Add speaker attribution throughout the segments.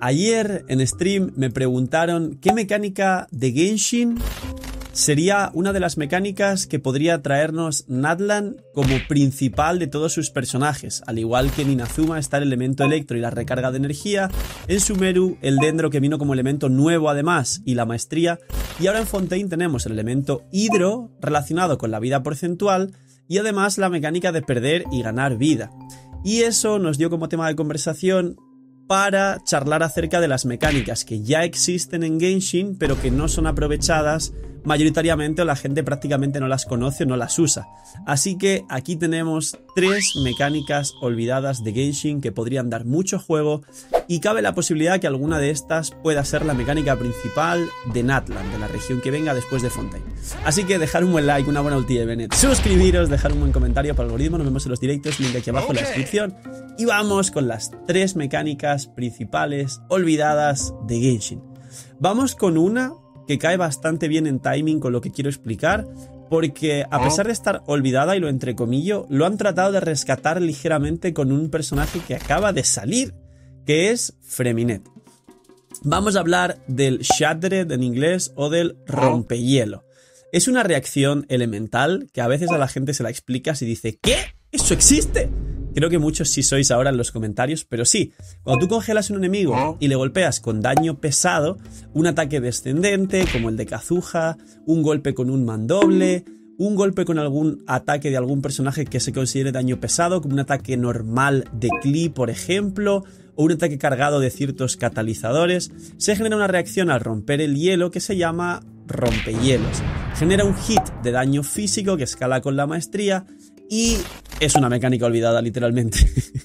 Speaker 1: Ayer en stream me preguntaron qué mecánica de Genshin sería una de las mecánicas que podría traernos Natlan como principal de todos sus personajes. Al igual que en Inazuma está el elemento electro y la recarga de energía, en Sumeru el dendro que vino como elemento nuevo además y la maestría, y ahora en Fontaine tenemos el elemento hidro relacionado con la vida porcentual y además la mecánica de perder y ganar vida. Y eso nos dio como tema de conversación para charlar acerca de las mecánicas que ya existen en Genshin pero que no son aprovechadas mayoritariamente, o la gente prácticamente no las conoce o no las usa. Así que aquí tenemos 3 mecánicas olvidadas de Genshin que podrían dar mucho juego, y cabe la posibilidad que alguna de estas pueda ser la mecánica principal de Natlan, de la región que venga después de Fontaine. Así que dejar un buen like, una buena ulti de Bennett, suscribiros, dejar un buen comentario para el algoritmo. Nos vemos en los directos, link aquí abajo en la descripción. Y vamos con las 3 mecánicas principales olvidadas de Genshin. Vamos con una que cae bastante bien en timing con lo que quiero explicar, porque a pesar de estar olvidada, y lo entrecomillo, lo han tratado de rescatar ligeramente con un personaje que acaba de salir, que es Freminet. Vamos a hablar del Shattered en inglés o del rompehielo. Es una reacción elemental que a veces a la gente se la explicas y dice ¿qué? ¿Eso existe? Creo que muchos sí sois ahora en los comentarios, pero sí, cuando tú congelas a un enemigo y le golpeas con daño pesado, un ataque descendente como el de Kazuha, un golpe con un mandoble, un golpe con algún ataque de algún personaje que se considere daño pesado, como un ataque normal de Klee, por ejemplo, o un ataque cargado de ciertos catalizadores, se genera una reacción al romper el hielo que se llama rompehielos. Genera un hit de daño físico que escala con la maestría y es una mecánica olvidada literalmente.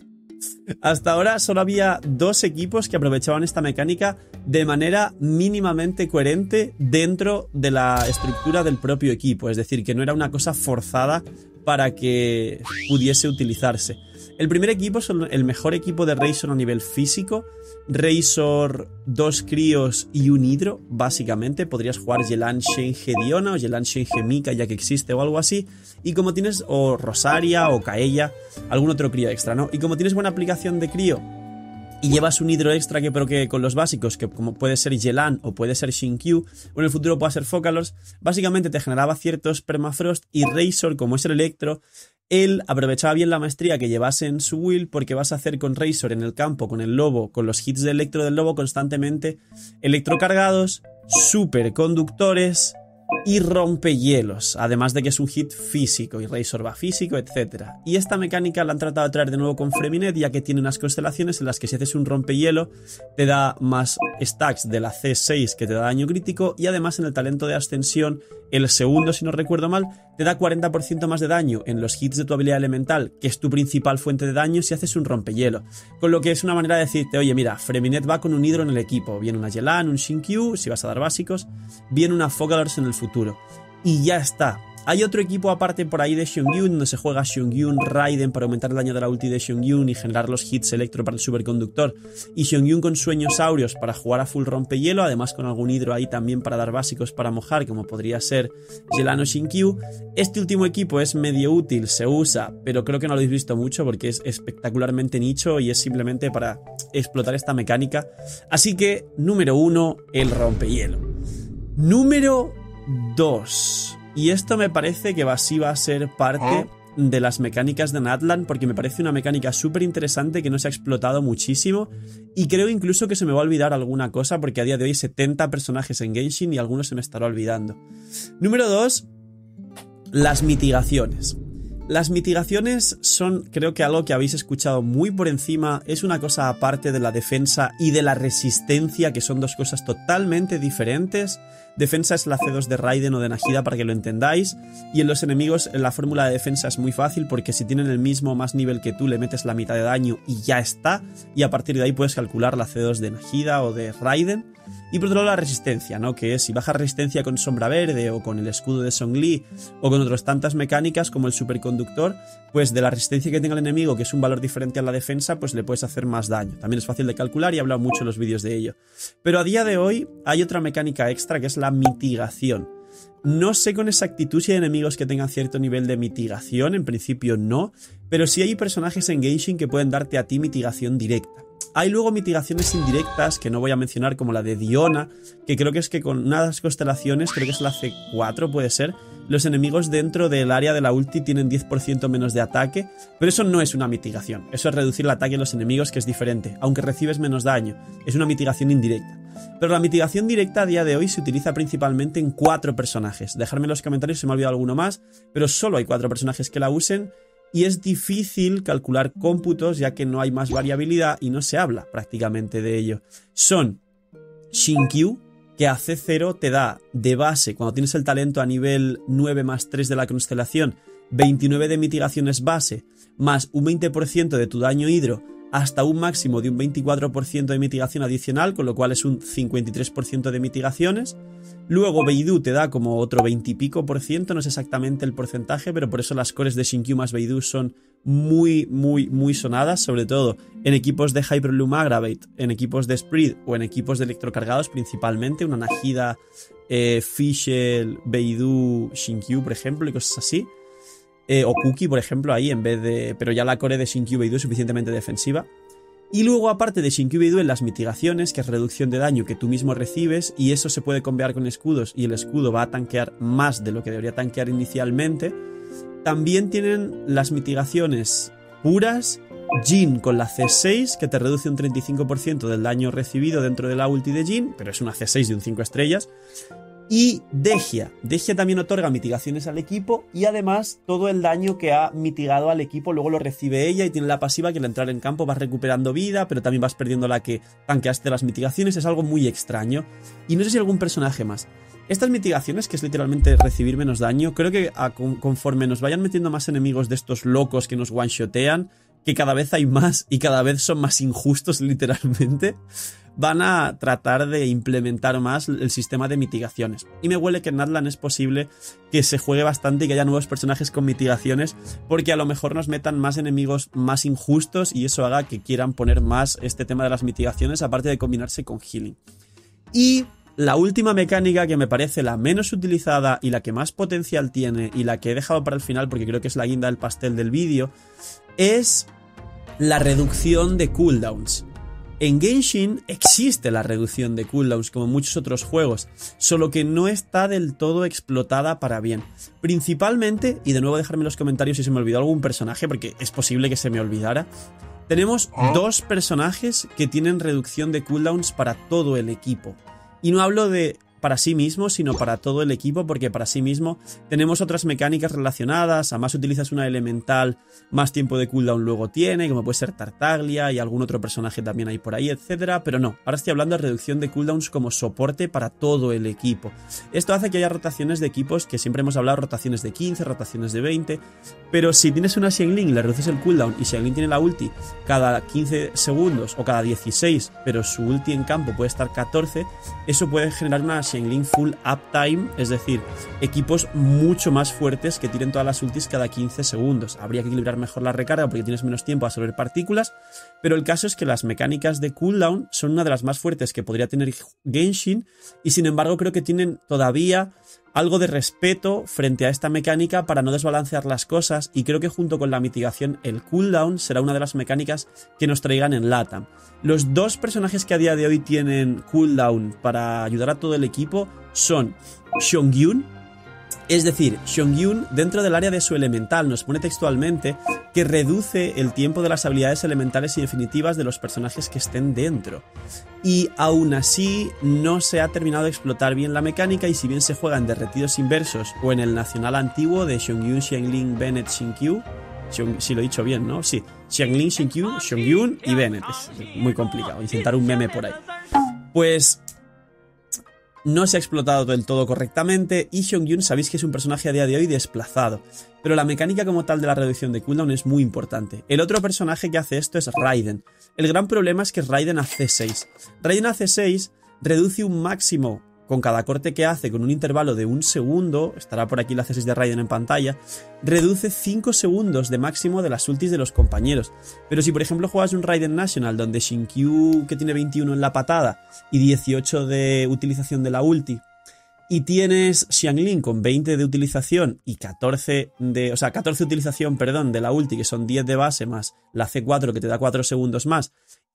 Speaker 1: Hasta ahora solo había 2 equipos que aprovechaban esta mecánica de manera mínimamente coherente dentro de la estructura del propio equipo, es decir, que no era una cosa forzada para que pudiese utilizarse. El primer equipo es el mejor equipo de Razor a nivel físico. Razor, 2 críos y un hidro, básicamente. Podrías jugar Yelan Shenhe Diona o Yelan Shenhe Mika, ya que existe, o algo así. Y como tienes, o Rosaria o Kaeya, algún otro crío extra, ¿no? Y como tienes buena aplicación de crío y llevas un hidro extra que con los básicos, que como puede ser Yelan o puede ser Shinkyu, o en el futuro puede ser Focalors, básicamente te generaba ciertos permafrost, y Razor, como es el electro, él aprovechaba bien la maestría que llevase en su will, porque vas a hacer con Razor en el campo, con el lobo, con los hits de electro del lobo constantemente, electrocargados, superconductores y rompehielos, además de que es un hit físico y Razor va físico, etc. Y esta mecánica la han tratado de traer de nuevo con Freminet, ya que tiene unas constelaciones en las que si haces un rompehielo te da más stacks de la C6 que te da daño crítico, y además en el talento de ascensión, el segundo si no recuerdo mal, te da 40% más de daño en los hits de tu habilidad elemental, que es tu principal fuente de daño si haces un rompehielo. Con lo que es una manera de decirte, oye mira, Freminet va con un hidro en el equipo, viene una Yelan, un Shinkyu, si vas a dar básicos, viene una Focalors en el futuro. Y ya está. Hay otro equipo aparte por ahí de Xiongyu, donde se juega Xiongyu Raiden para aumentar el daño de la ulti de Xiongyu y generar los hits electro para el superconductor, y Xiongyu con sueños áureos para jugar a full rompehielo, además con algún hidro ahí también para dar básicos para mojar, como podría ser Yelan o Shinkyu. Este último equipo es medio útil, se usa, pero creo que no lo habéis visto mucho porque es espectacularmente nicho y es simplemente para explotar esta mecánica. Así que, número 1, el rompehielo. Número 2. Y esto me parece que sí va a ser parte de las mecánicas de Natlan, porque me parece una mecánica súper interesante que no se ha explotado muchísimo, y creo incluso que se me va a olvidar alguna cosa, porque a día de hoy hay 70 personajes en Genshin y algunos se me estará olvidando. Número 2, las mitigaciones. Las mitigaciones son, creo que algo que habéis escuchado muy por encima, es una cosa aparte de la defensa y de la resistencia, que son 2 cosas totalmente diferentes. Defensa es la C2 de Raiden o de Nahida, para que lo entendáis, y en los enemigos la fórmula de defensa es muy fácil, porque si tienen el mismo o más nivel que tú le metes la mitad de daño y ya está, y a partir de ahí puedes calcular la C2 de Nahida o de Raiden. Y por otro lado la resistencia, ¿no? Que es si bajas resistencia con sombra verde o con el escudo de Zhongli o con otras tantas mecánicas como el superconductor, pues de la resistencia que tenga el enemigo, que es un valor diferente a la defensa, pues le puedes hacer más daño. También es fácil de calcular y he hablado mucho en los vídeos de ello. Pero a día de hoy hay otra mecánica extra, que es la mitigación. No sé con exactitud si hay enemigos que tengan cierto nivel de mitigación, en principio no, pero sí hay personajes en Genshin que pueden darte a ti mitigación directa. Hay luego mitigaciones indirectas que no voy a mencionar, como la de Diona, que creo que es que con unas constelaciones, creo que es la C4 puede ser, los enemigos dentro del área de la ulti tienen 10% menos de ataque, pero eso no es una mitigación, eso es reducir el ataque de los enemigos, que es diferente, aunque recibes menos daño, es una mitigación indirecta. Pero la mitigación directa a día de hoy se utiliza principalmente en 4 personajes. Dejadme en los comentarios si me ha olvidado alguno más, pero solo hay 4 personajes que la usen y es difícil calcular cómputos ya que no hay más variabilidad y no se habla prácticamente de ello. Son Xingqiu, que a C0 te da de base, cuando tienes el talento a nivel 9 más 3 de la constelación, 29 de mitigaciones base, más un 20% de tu daño hidro, hasta un máximo de un 24% de mitigación adicional, con lo cual es un 53% de mitigaciones. Luego Beidou te da como otro 20 y pico por ciento, no es exactamente el porcentaje, pero por eso las cores de Xingqiu más Beidou son muy sonadas, sobre todo en equipos de Hyperloom Aggravate, en equipos de Spread o en equipos de electrocargados principalmente, una Nahida, Fischl, Beidou, Xingqiu por ejemplo y cosas así. O Cookie, por ejemplo, ahí en vez de... Pero ya la core de Xingqiu Beidou es suficientemente defensiva. Y luego, aparte de Xingqiu Beidou, en las mitigaciones, que es reducción de daño que tú mismo recibes, y eso se puede combinar con escudos, y el escudo va a tanquear más de lo que debería tanquear inicialmente. También tienen las mitigaciones puras, Jhin con la C6, que te reduce un 35% del daño recibido dentro de la ulti de Jhin, pero es una C6 de un 5 estrellas. Y Dehya. Dehya también otorga mitigaciones al equipo y además todo el daño que ha mitigado al equipo luego lo recibe ella y tiene la pasiva que al entrar en campo vas recuperando vida, pero también vas perdiendo la que tanqueaste las mitigaciones. Es algo muy extraño. Y no sé si algún personaje más. Estas mitigaciones, que es literalmente recibir menos daño, creo que conforme nos vayan metiendo más enemigos de estos locos que nos one-shotean, que cada vez hay más y cada vez son más injustos literalmente, van a tratar de implementar más el sistema de mitigaciones. Y me huele que en Natlan es posible que se juegue bastante y que haya nuevos personajes con mitigaciones, porque a lo mejor nos metan más enemigos más injustos y eso haga que quieran poner más este tema de las mitigaciones, aparte de combinarse con healing. Y la última mecánica, que me parece la menos utilizada y la que más potencial tiene y la que he dejado para el final porque creo que es la guinda del pastel del vídeo, es la reducción de cooldowns. En Genshin existe la reducción de cooldowns como en muchos otros juegos, solo que no está del todo explotada para bien. Principalmente, y de nuevo dejarme en los comentarios si se me olvidó algún personaje, porque es posible que se me olvidara, tenemos 2 personajes que tienen reducción de cooldowns para todo el equipo. Y no hablo de para sí mismo, sino para todo el equipo, porque para sí mismo tenemos otras mecánicas relacionadas. A más utilizas una elemental, más tiempo de cooldown luego tiene, como puede ser Tartaglia y algún otro personaje también hay por ahí, etcétera. Pero no, ahora estoy hablando de reducción de cooldowns como soporte para todo el equipo. Esto hace que haya rotaciones de equipos, que siempre hemos hablado, rotaciones de 15, rotaciones de 20, pero si tienes una Xiangling, le reduces el cooldown y Xiangling tiene la ulti cada 15 segundos o cada 16, pero su ulti en campo puede estar 14, eso puede generar una Xiangling full uptime, es decir, equipos mucho más fuertes que tiren todas las ultis cada 15 segundos. Habría que equilibrar mejor la recarga porque tienes menos tiempo a absorber partículas, pero el caso es que las mecánicas de cooldown son una de las más fuertes que podría tener Genshin y sin embargo creo que tienen todavía algo de respeto frente a esta mecánica para no desbalancear las cosas, y creo que junto con la mitigación el cooldown será una de las mecánicas que nos traigan en LATAM. Los 2 personajes que a día de hoy tienen cooldown para ayudar a todo el equipo son Xiongyun. Es decir, Xiongyun dentro del área de su elemental nos pone textualmente que reduce el tiempo de las habilidades elementales y definitivas de los personajes que estén dentro. Y aún así no se ha terminado de explotar bien la mecánica, y si bien se juega en derretidos inversos o en el nacional antiguo de Xiongyun, Xiangling, Bennett, Xingqiu, si lo he dicho bien, ¿no? Sí, Xiangling, Xingqiu, Xiongyun y Bennett. Es muy complicado intentar un meme por ahí. Pues no se ha explotado del todo correctamente y Xiongyun sabéis que es un personaje a día de hoy desplazado, pero la mecánica como tal de la reducción de cooldown es muy importante. El otro personaje que hace esto es Raiden. El gran problema es que Raiden a C6. Raiden a C6 reduce un máximo con cada corte que hace con un intervalo de 1 segundo, estará por aquí la C6 de Raiden en pantalla, reduce 5 segundos de máximo de las ultis de los compañeros. Pero si por ejemplo juegas un Raiden National donde Xingqiu, que tiene 21 en la patada y 18 de utilización de la ulti, y tienes Xiangling con 20 de utilización y 14 de... O sea, 14 de utilización, perdón, de la ulti, que son 10 de base más la C4 que te da 4 segundos más,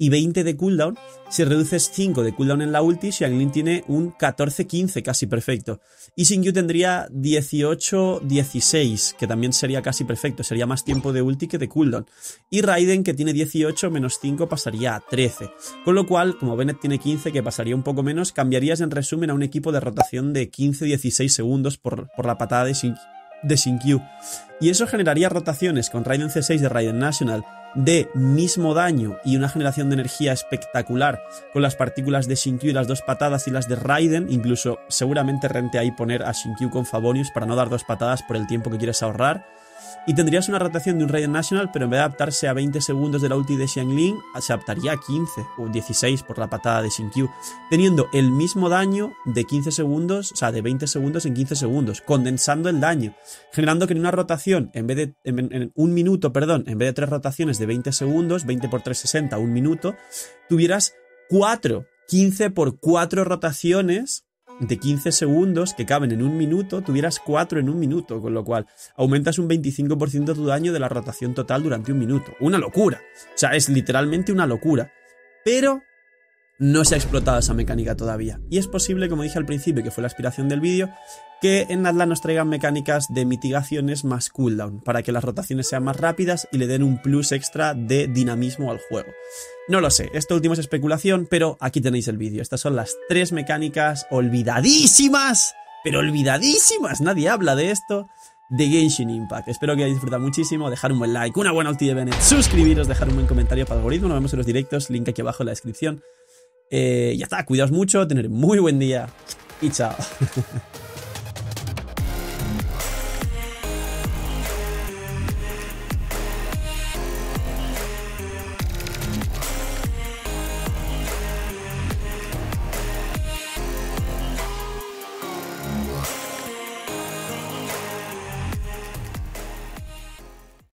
Speaker 1: y 20 de cooldown. Si reduces 5 de cooldown en la ulti, Xiangling tiene un 14-15 casi perfecto. Y Xingqiu tendría 18-16, que también sería casi perfecto, sería más tiempo de ulti que de cooldown. Y Raiden, que tiene 18 menos 5, pasaría a 13. Con lo cual, como Bennett tiene 15, que pasaría un poco menos, cambiarías en resumen a un equipo de rotación de 15-16 segundos por la patada de Xingqiu. Y eso generaría rotaciones con Raiden C6 de Raiden National de mismo daño y una generación de energía espectacular con las partículas de Xingqiu y las dos patadas y las de Raiden. Incluso seguramente rente ahí poner a Xingqiu con Favonius para no dar dos patadas por el tiempo que quieres ahorrar. Y tendrías una rotación de un Raiden National, pero en vez de adaptarse a 20 segundos de la ulti de Xiangling, se adaptaría a 15 o 16 por la patada de Xingqiu, teniendo el mismo daño de 15 segundos, o sea, de 20 segundos en 15 segundos, condensando el daño, generando que en una rotación, en un minuto, perdón, en vez de 3 rotaciones de 20 segundos, 20 por 3, 60, un minuto, tuvieras 15 por 4 rotaciones de 15 segundos que caben en un minuto, tuvieras 4 en un minuto, con lo cual aumentas un 25% tu daño de la rotación total durante un minuto. Una locura. O sea, es literalmente una locura. Pero no se ha explotado esa mecánica todavía. Y es posible, como dije al principio, que fue la aspiración del vídeo, que en Natlan nos traigan mecánicas de mitigaciones más cooldown, para que las rotaciones sean más rápidas y le den un plus extra de dinamismo al juego. No lo sé, esto último es especulación, pero aquí tenéis el vídeo. Estas son las 3 mecánicas olvidadísimas, pero olvidadísimas, nadie habla de esto, de Genshin Impact. Espero que hayáis disfrutado muchísimo, dejar un buen like, una buena ulti de Bennett, suscribiros, dejar un buen comentario para el algoritmo. Nos vemos en los directos, link aquí abajo en la descripción. Ya está, cuidaos mucho, tener muy buen día y chao.